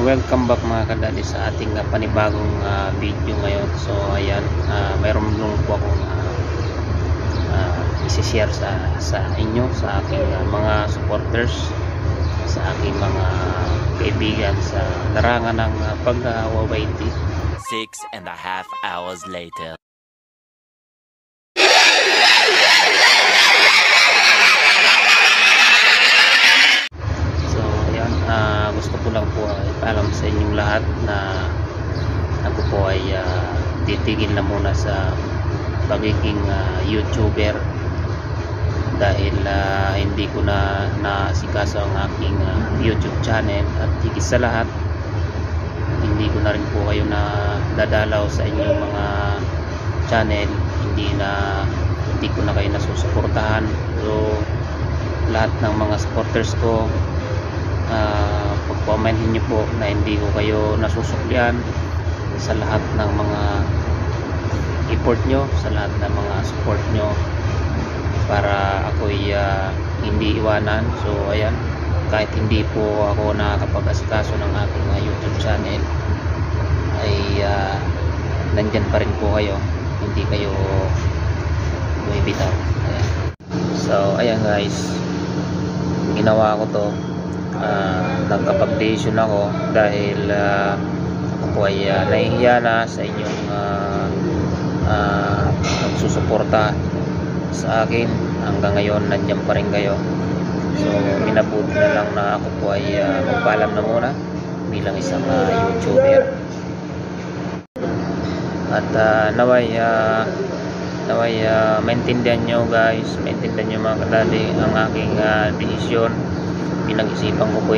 welcome back mga kadali sa ating panibagong video ngayon. So ayan, mayroon lang po akong isi-share sa inyo, sa aking mga supporters, sa aking mga kaibigan sa larangan ng pag-wawaiti. 6.5 hours later. Gusto ko lang po ipaalam sa inyong lahat na ako po ay titigil na muna sa pagiging YouTuber dahil hindi ko na nasikaso ang aking YouTube channel, at higit sa lahat hindi ko na rin po kayo na dadalaw sa inyong mga channel, hindi ko na kayo nasusuportahan. So lahat ng mga supporters ko, pag-commentin nyo po na hindi ko kayo nasusuklian sa lahat ng mga effort nyo, sa lahat ng mga support nyo para ako'y hindi iwanan. So ayan, kahit hindi po ako nakakapag-asikaso ng aking YouTube channel, ay nandyan pa rin po kayo, hindi kayo bumibitaw. Ayan. So ayan guys, ginawa ko to, nagkapag-decision ako dahil ako po ay nahihiya na sa inyong nagsusuporta sa akin. Hanggang ngayon nandiyan pa rin kayo, so minabuti na lang na ako po ay magpaalam na muna bilang isang YouTuber. At naway maintindihan nyo guys, maintindihan nyo mga kadali ang aking desisyon. Pinag-isipan ko po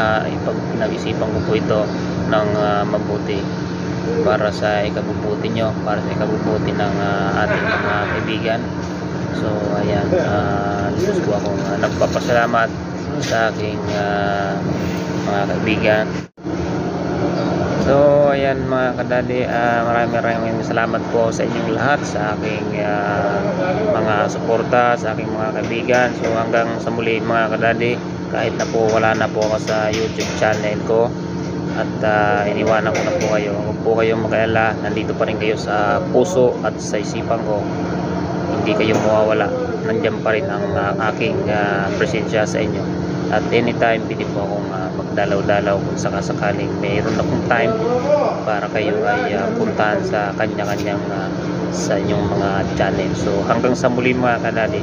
ito ng mabuti para sa ikabubuti nyo, para sa ikabubuti ng ating mga kaibigan. So ayan, gusto ko akong nagpapasalamat sa aking mga kaibigan. So ayan mga kadali, maraming salamat po sa inyong lahat, sa aking mga suporta, sa aking mga kaibigan. So hanggang sa muli mga kadali, kahit na po wala na po ako sa YouTube channel ko at iniwanan ko na po kayo, huwag po kayong mag-alala, nandito pa rin kayo sa puso at sa isipan ko. Hindi kayo mawawala, nandiyan pa rin ang aking presensya sa inyo. At anytime pwede po akong magdalaw-dalaw kung sakasakaling mayroon akong time para kayo ay puntahan sa kanya-kanyang sa inyong mga channel. So hanggang sa muli mga kadali,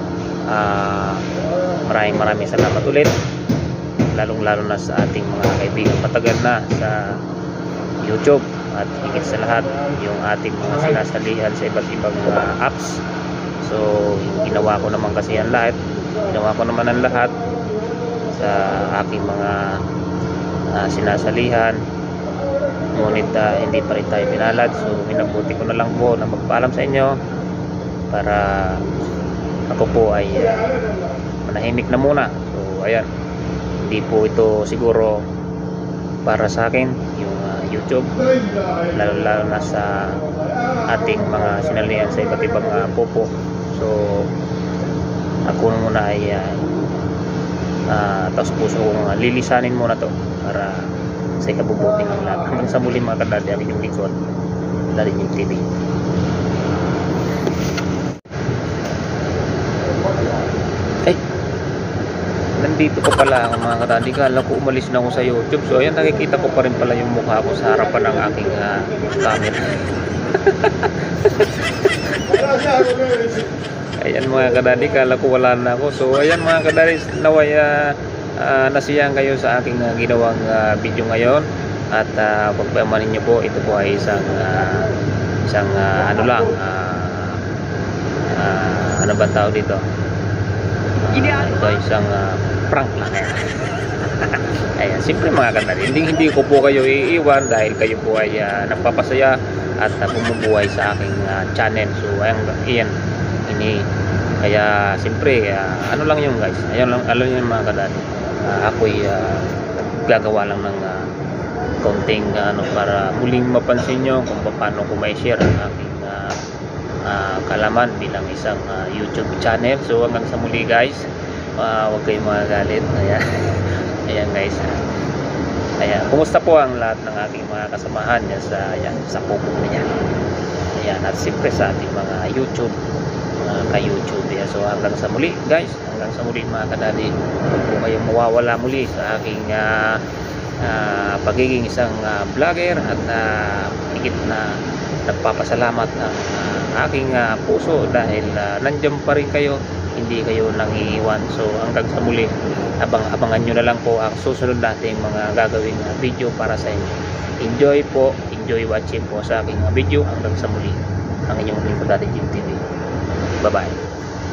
maraming salamat ulit, lalong-lalo na sa ating mga kaibigan matagal na sa YouTube, at higit sa lahat yung ating mga sinasalihan sa iba't ibang apps. So ginawa ko naman ang lahat sa aking mga sinasalihan, ngunit hindi pa rin tayo pinalad. So minabuti ko na lang po na magpaalam sa inyo para ako po ay manahimik na muna. So ayan, hindi po ito siguro para sa akin yung YouTube, lalo na sa ating mga sinalihan sa iba't ibang pupo. So ako muna ay taos puso kong lilisanin muna to para sa ikabubuti ng lahat. Hanggang sa muli mga kadali, ang inyong likod, Dalinyug TV. Nandito ko pala ako mga kadali, kala ko umalis na ako sa YouTube. So ayan, nakikita ko pa rin pala yung mukha ko sa harapan ng aking camera. Ayan mga kadali, kala ko wala na ako. So ayan mga kadali, naway nasiyahan kayo sa aking ginawang video ngayon. At pagpamanin nyo po, ito po ay isang ano ba tawag dito? Ito ay isang prank lang. Ayan, simple mga kadali, hindi ko po kayo iiwan dahil kayo po ay nagpapasaya at bumubuhay sa aking channel. So ayan, kaya simple, ano lang yung guys, ayan lang, alam niyo mga kadali, ako'y gagawa lang ng konting para muling mapansin nyo kung paano ko may share ang aking kalaman bilang isang YouTube channel. So hanggang sa muli guys, huwag kayong magalit. Ayan guys, Ayan, kumusta po ang lahat ng aking mga kasamahan dyan sa pupunta niya. Ayan, at siyempre sa ating mga YouTube, mga ka-YouTube. Ayan, so hanggang sa muli guys, hanggang sa muli mga kadali. Huwag po kayong mawawala muli sa aking pagiging isang vlogger at higit na nagpapasalamat ang aking puso dahil nandiyan pa rin kayo, hindi kayo nangiiwan. So hanggang sa muli, abangan nyo na lang po ang susunod nating mga gagawing video para sa inyo. Enjoy watching po sa aking video. Hanggang sa muli, ang inyong lingkod Daddy Jim TV. Bye bye.